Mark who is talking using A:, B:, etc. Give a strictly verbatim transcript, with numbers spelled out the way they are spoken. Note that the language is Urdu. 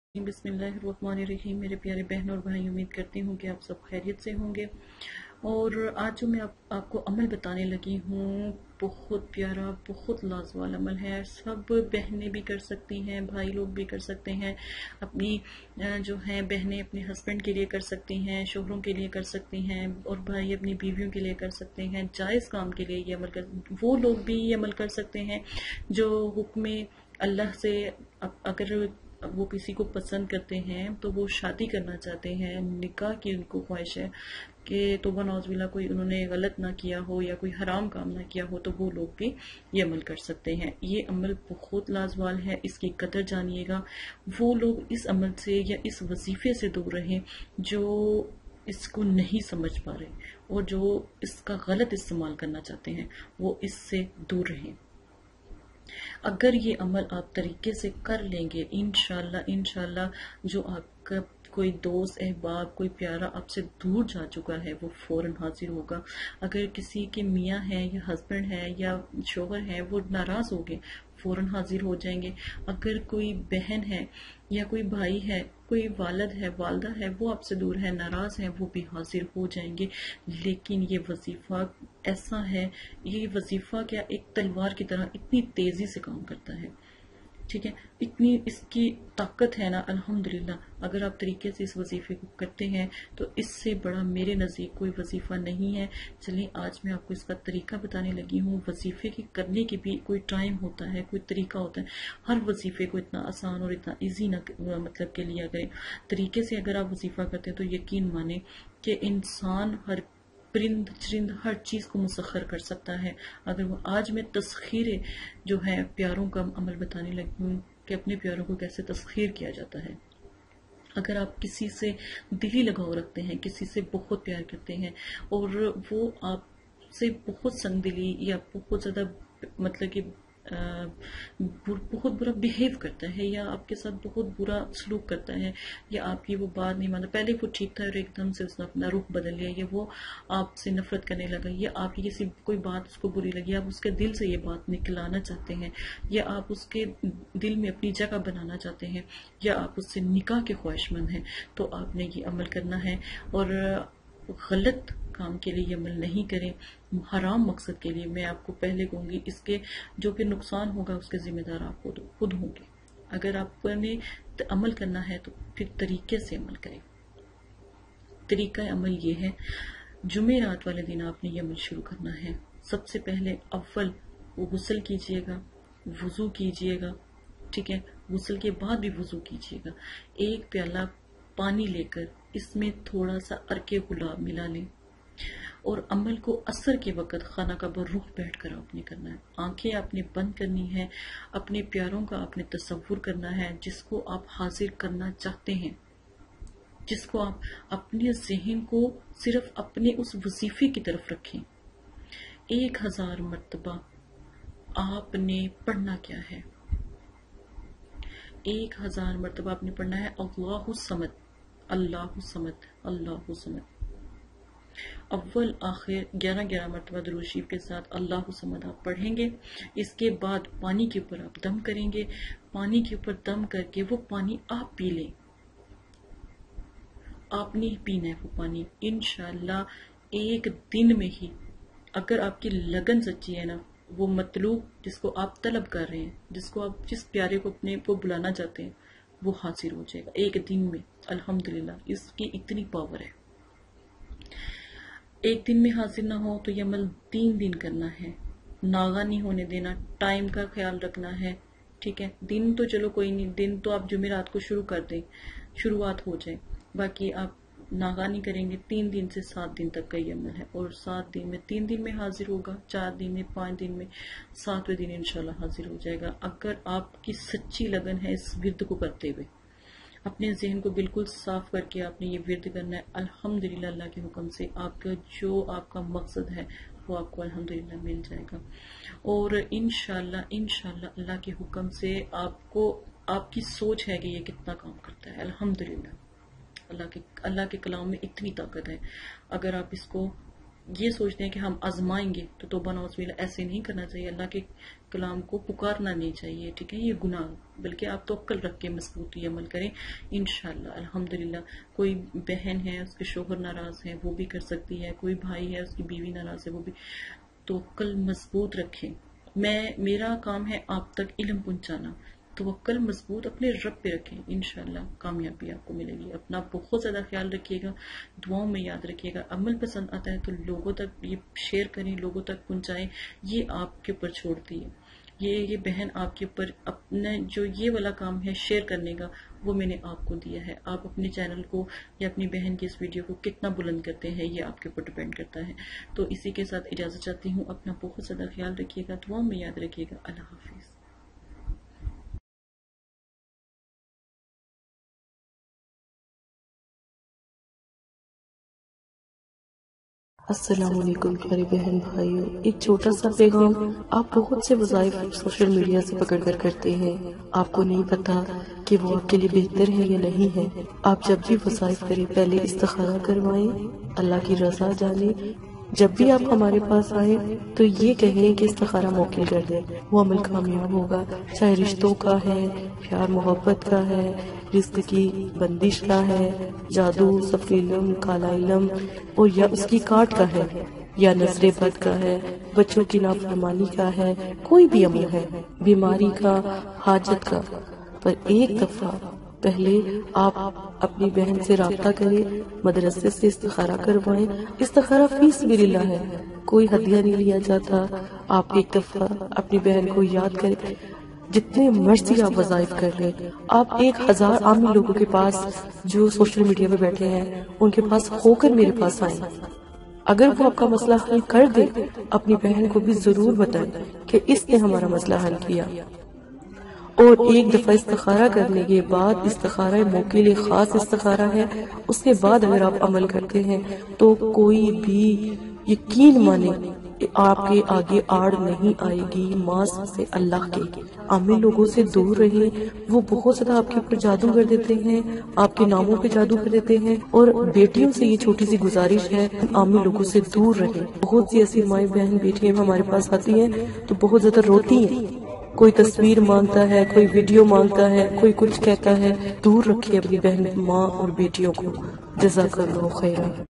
A: بسم اللہ الرحمن الرحیم۔ میرے پیارے بہن اور بھائی، امید کرتی ہوں کہ آپ سب خیریت سے ہوں گے۔ اور آج جو میں آپ, آپ کو عمل بتانے لگی ہوں، بہت پیارا، بہت لازوال عمل ہے۔ سب بہنیں بھی کر سکتی ہیں، بھائی لوگ بھی کر سکتے ہیں، اپنی جو ہیں بہنیں اپنے ہسبینڈ کے لیے کر سکتی ہیں، شوہروں کے لیے کر سکتی ہیں، اور بھائی اپنی بیویوں کے لیے کر سکتے ہیں۔ جائز کام کے لیے یہ عمل کر وہ لوگ بھی یہ عمل کر سکتے ہیں جو حکم اللہ سے اگر وہ کسی کو پسند کرتے ہیں تو وہ شادی کرنا چاہتے ہیں، نکاح کی ان کو خواہش ہے کہ توبہ نعوذ باللہ کوئی انہوں نے غلط نہ کیا ہو یا کوئی حرام کام نہ کیا ہو، تو وہ لوگ بھی یہ عمل کر سکتے ہیں۔ یہ عمل بہت لازوال ہے، اس کی قدر جانیے گا۔ وہ لوگ اس عمل سے یا اس وظیفے سے دور رہیں جو اس کو نہیں سمجھ پا رہے اور جو اس کا غلط استعمال کرنا چاہتے ہیں، وہ اس سے دور رہیں۔ اگر یہ عمل آپ طریقے سے کر لیں گے، انشاءاللہ انشاءاللہ جو آپ کا کوئی دوست احباب کوئی پیارا آپ سے دور جا چکا ہے وہ فوراً حاضر ہوگا۔ اگر کسی کے میاں ہیں یا ہسبینڈ ہے یا شوہر ہے وہ ناراض ہو گئے، فوراً حاضر ہو جائیں گے۔ اگر کوئی بہن ہے یا کوئی بھائی ہے، کوئی والد ہے، والدہ ہے، وہ آپ سے دور ہے، ناراض ہیں، وہ بھی حاضر ہو جائیں گے۔ لیکن یہ وظیفہ ایسا ہے، یہ وظیفہ کیا ایک تلوار کی طرح اتنی تیزی سے کام کرتا ہے، ٹھیک ہے، اتنی اس کی طاقت ہے نا، الحمدللہ۔ اگر آپ طریقے سے اس وظیفے کو کرتے ہیں تو اس سے بڑا میرے نزدیک کوئی وظیفہ نہیں ہے۔ چلیے آج میں آپ کو اس کا طریقہ بتانے لگی ہوں۔ وظیفے کی کرنے کی بھی کوئی ٹائم ہوتا ہے، کوئی طریقہ ہوتا ہے۔ ہر وظیفے کو اتنا آسان اور اتنا ایزی نہ مطلب کہ لیا گئے۔ طریقے سے اگر آپ وظیفہ کرتے ہیں تو یقین مانیں کہ انسان ہر پرند چرند ہر چیز کو مسخر کر سکتا ہے اگر وہ۔ آج میں تسخیر جو ہے پیاروں کا عمل بتانے لگی ہوں کہ اپنے پیاروں کو کیسے تسخیر کیا جاتا ہے۔ اگر آپ کسی سے دلی لگاؤ رکھتے ہیں، کسی سے بہت پیار کرتے ہیں اور وہ آپ سے بہت سنگ دلی یا بہت زیادہ مطلب کہ بہت برا بیہیو کرتا ہے یا آپ کے ساتھ بہت برا سلوک کرتا ہے یا آپ کی وہ بات نہیں مانتا، پہلے وہ ٹھیک تھا اور ایک دم سے اس نے اپنا رخ بدل لیا، یا وہ آپ سے نفرت کرنے لگا، یا آپ کی کسی کوئی بات اس کو بری لگی، آپ اس کے دل سے یہ بات نکلانا چاہتے ہیں، یا آپ اس کے دل میں اپنی جگہ بنانا چاہتے ہیں، یا آپ اس سے نکاح کے خواہش مند ہیں، تو آپ نے یہ عمل کرنا ہے۔ اور غلط کام کے لیے یہ عمل نہیں کریں، حرام مقصد کے لیے۔ میں آپ کو پہلے کہوں گی اس کے جو پھر نقصان ہوگا اس کے ذمہ دار آپ خود خود ہوں گے۔ اگر آپ نے عمل کرنا ہے تو پھر طریقے سے عمل کریں۔ طریقہ عمل یہ ہے، جمعرات والے دن آپ نے یہ عمل شروع کرنا ہے۔ سب سے پہلے اول وہ غسل کیجئے گا، وضو کیجئے گا، ٹھیک ہے، غسل کے بعد بھی وضو کیجئے گا۔ ایک پیالہ پانی لے کر اس میں تھوڑا سا عرق گلاب ملا لیں اور عمل کو عصر کے وقت خانہ کعبہ رخ بیٹھ کر آپ نے کرنا ہے۔ آنکھیں آپ نے بند کرنی ہے، اپنے پیاروں کا آپ نے تصور کرنا ہے جس کو آپ حاضر کرنا چاہتے ہیں، جس کو آپ اپنے ذہن کو صرف اپنے اس وظیفے کی طرف رکھیں۔ ایک ہزار مرتبہ آپ نے پڑھنا کیا ہے؟ ایک ہزار مرتبہ آپ نے پڑھنا ہے اللہ الصمد، اللہ الصمد، اللہ الصمد۔ اول آخر گیارہ گیارہ مرتبہ درود شریف کے ساتھ اللہ الصمد آپ پڑھیں گے۔ اس کے بعد پانی کے اوپر آپ دم کریں گے۔ پانی کے اوپر دم کر کے وہ پانی آپ پی لیں، آپ نے پینا ہے وہ پانی۔ انشاءاللہ ایک دن میں ہی، اگر آپ کی لگن سچی ہے نا، وہ مطلوب جس کو آپ طلب کر رہے ہیں، جس کو آپ جس پیارے کو اپنے کو بلانا چاہتے ہیں، وہ حاصل ہو جائے گا ایک دن میں، الحمدللہ۔ اس کی اتنی پاور ہے۔ ایک دن میں حاصل نہ ہو تو یہ عمل تین دن کرنا ہے، ناغا نہیں ہونے دینا، ٹائم کا خیال رکھنا ہے، ٹھیک ہے۔ دن تو چلو کوئی نہیں، دن تو آپ جمعرات کو شروع کر دیں، شروعات ہو جائے، باقی آپ ناغا نہیں کریں گے۔ تین دن سے سات دن تک کا یہ عمل ہے، اور سات دن میں تین دن میں حاضر ہوگا، چار دن میں، پانچ دن میں، ساتویں دن انشاءاللہ حاضر ہو جائے گا، اگر آپ کی سچی لگن ہے اس ورد کو کرتے ہوئے۔ اپنے ذہن کو بالکل صاف کر کے آپ نے یہ ورد کرنا ہے۔ الحمدللہ اللہ کے حکم سے آپ کا جو آپ کا مقصد ہے وہ آپ کو الحمدللہ مل جائے گا، اور انشاءاللہ انشاءاللہ اللہ کے حکم سے آپ کو آپ کی سوچ ہے کہ یہ کتنا کام کرتا ہے۔ الحمدللہ اللہ کے اللہ کے کلام میں اتنی طاقت ہے، اگر آپ اس کو یہ سوچتے ہیں کہ ہم آزمائیں گے تو توبہ نعوذ باللہ ایسے نہیں کرنا چاہیے. اللہ کے کلام کو پکارنا نہیں چاہیے. ٹھیک ہے, یہ گناہ, بلکہ آپ تو عقل رکھ کے مضبوطی عمل کریں انشاءاللہ. الحمدللہ کوئی بہن ہے اس کے شوہر ناراض ہے وہ بھی کر سکتی ہے, کوئی بھائی ہے اس کی بیوی ناراض ہے وہ بھی, تو عقل مضبوط رکھیں. میں میرا کام ہے آپ تک علم پہنچانا, توکل مضبوط اپنے رب پہ رکھیں, انشاءاللہ کامیابی آپ کو ملے گی. اپنا بہت زیادہ خیال رکھیے گا, دعاؤں میں یاد رکھیے گا. عمل پسند آتا ہے تو لوگوں تک یہ شیئر کریں, لوگوں تک پہنچائیں, یہ آپ کے اوپر چھوڑتی ہے. یہ یہ بہن آپ کے اوپر اپنا جو یہ والا کام ہے شیئر کرنے کا, وہ میں نے آپ کو دیا ہے. آپ اپنے چینل کو یا اپنی بہن کی اس ویڈیو کو کتنا بلند کرتے ہیں یہ آپ کے اوپر ڈیپینڈ کرتا ہے. تو اسی کے ساتھ اجازت چاہتی ہوں. اپنا بہت زیادہ خیال رکھیے گا, دعاؤں میں یاد رکھیے گا. اللہ حافظ.
B: السلام علیکم پیارے بہن بھائیوں. ایک چھوٹا سا پیغام. آپ بہت سے وظائف سوشل میڈیا سے پکڑ کر کرتے ہیں, آپ کو نہیں پتا کہ وہ آپ کے لیے بہتر ہے یا نہیں ہے. آپ جب بھی وظائف کریں پہلے استخارہ کروائیں, اللہ کی رضا جانیں. جب بھی آپ ہمارے پاس آئیں تو یہ کہیں کہ استخارہ موکل کر دیں, وہ عمل کامیاب ہوگا. چاہے رشتوں کا ہے, پیار محبت کا ہے, رزق کی بندش کا ہے, جادو, سفید علم, کالا علم, اور یا اس کی کاٹ کا ہے, یا نظر بد کا ہے, بچوں کی نافرمانی کا ہے, کوئی بھی عمل ہے, بیماری کا, حاجت کا. پر ایک دفعہ پہلے آپ اپنی بہن سے رابطہ کریں, مدرسے سے استخارہ کروائیں. استخارہ فی سبیل اللہ ہے, کوئی ہدیہ نہیں لیا جاتا. آپ ایک دفعہ اپنی بہن کو یاد کریں. جتنے مرضی آپ وظائف کر لیں, آپ ایک ہزار عامی لوگوں کے پاس جو سوشل میڈیا پہ بیٹھے ہیں ان کے پاس ہو کر میرے پاس آئیں. اگر وہ آپ کا مسئلہ حل کر دے, اپنی بہن کو بھی ضرور بتائیں کہ اس نے ہمارا مسئلہ حل کیا. اور ایک دفعہ استخارہ کرنے کے بعد, استخارہ موکل خاص استخارہ ہے, اس کے بعد اگر آپ عمل کرتے ہیں تو کوئی بھی یقین مانے آپ کے آگے آڑ نہیں آئے گی. ماس سے اللہ کے عامی لوگوں سے دور رہیں, وہ بہت زیادہ آپ کے اوپر جادو کر دیتے ہیں, آپ کے ناموں پہ جادو کر دیتے ہیں. اور بیٹیوں سے یہ چھوٹی سی گزارش ہے, عامی لوگوں سے دور رہیں. بہت سی ایسی مائیں بہن بیٹیاں ہمارے پاس آتی ہیں تو بہت زیادہ روتی ہیں, کوئی تصویر مانگتا ہے, کوئی ویڈیو مانگتا ہے, کوئی کچھ کہتا ہے. دور رکھیے اپنی بہن, ماں اور بیٹیوں کو. جزاک اللہ خیرا.